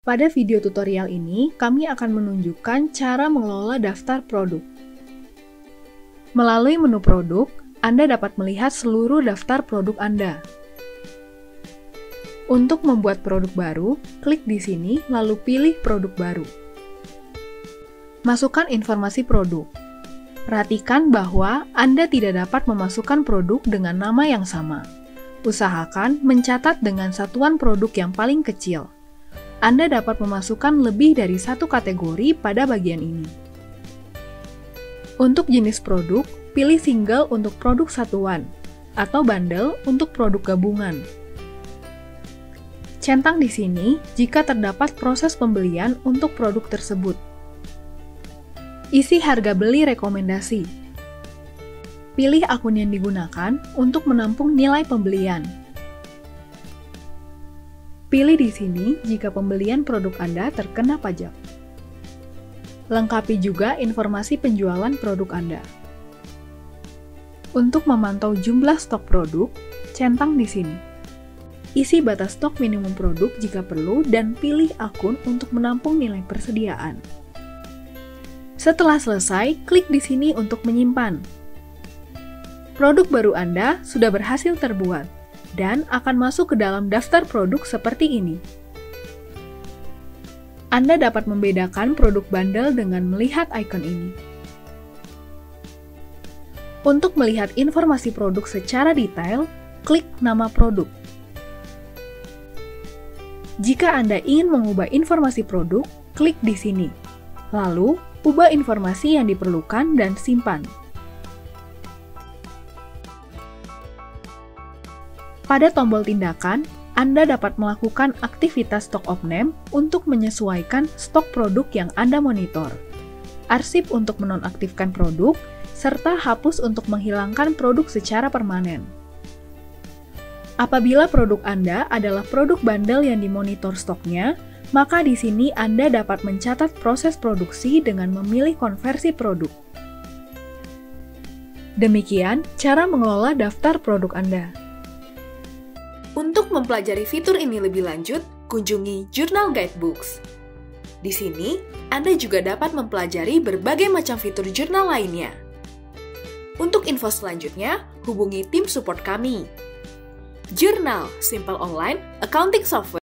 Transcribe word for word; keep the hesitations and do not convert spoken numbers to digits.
Pada video tutorial ini, kami akan menunjukkan cara mengelola daftar produk. Melalui menu produk, Anda dapat melihat seluruh daftar produk Anda. Untuk membuat produk baru, klik di sini lalu pilih produk baru. Masukkan informasi produk. Perhatikan bahwa Anda tidak dapat memasukkan produk dengan nama yang sama. Usahakan mencatat dengan satuan produk yang paling kecil. Anda dapat memasukkan lebih dari satu kategori pada bagian ini. Untuk jenis produk, pilih single untuk produk satuan, atau bundle untuk produk gabungan. Centang di sini jika terdapat proses pembelian untuk produk tersebut. Isi harga beli rekomendasi. Pilih akun yang digunakan untuk menampung nilai pembelian. Pilih di sini jika pembelian produk Anda terkena pajak. Lengkapi juga informasi penjualan produk Anda. Untuk memantau jumlah stok produk, centang di sini. Isi batas stok minimum produk jika perlu dan pilih akun untuk menampung nilai persediaan. Setelah selesai, klik di sini untuk menyimpan. Produk baru Anda sudah berhasil terbuat dan akan masuk ke dalam daftar produk seperti ini. Anda dapat membedakan produk bundle dengan melihat ikon ini. Untuk melihat informasi produk secara detail, klik nama produk. Jika Anda ingin mengubah informasi produk, klik di sini. Lalu, ubah informasi yang diperlukan dan simpan. Pada tombol tindakan, Anda dapat melakukan aktivitas stock of name untuk menyesuaikan stok produk yang Anda monitor, arsip untuk menonaktifkan produk, serta hapus untuk menghilangkan produk secara permanen. Apabila produk Anda adalah produk bundle yang dimonitor stoknya, maka di sini Anda dapat mencatat proses produksi dengan memilih konversi produk. Demikian cara mengelola daftar produk Anda. Untuk mempelajari fitur ini lebih lanjut, kunjungi Jurnal Guidebooks. Di sini, Anda juga dapat mempelajari berbagai macam fitur jurnal lainnya. Untuk info selanjutnya, hubungi tim support kami. Jurnal, Simple Online Accounting Software.